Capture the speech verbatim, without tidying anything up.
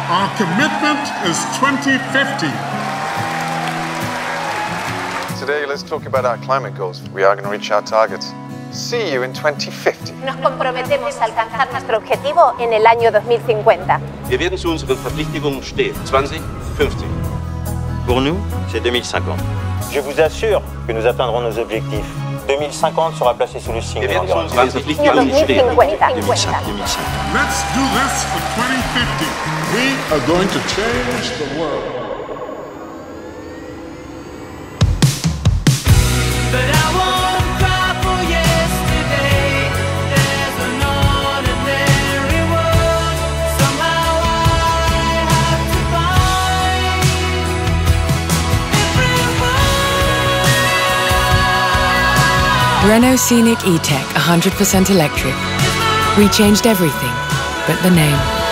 Our commitment is twenty fifty. Today, let's talk about our climate goals. We are going to reach our targets. See you in twenty fifty. Nos comprometemos a alcanzar nuestro objetivo en el año dos mil cincuenta. Wir werden zu unseren Verpflichtungen stehen. zwanzig fünfzig. Pour nous, c'est deux mille cinquante. Je vous assure que nous atteindrons nos objectifs. deux mille cinquante sera placé sous le signe. Wir werden zu unseren Verpflichtungen stehen. deux mille cinquante. Let's do this for twenty fifty. We are going to change the world. But I won't cry for yesterday. There's an ordinary world. Somehow I have to find everyone. Renault Scenic E-Tech one hundred percent electric. We changed everything but the name.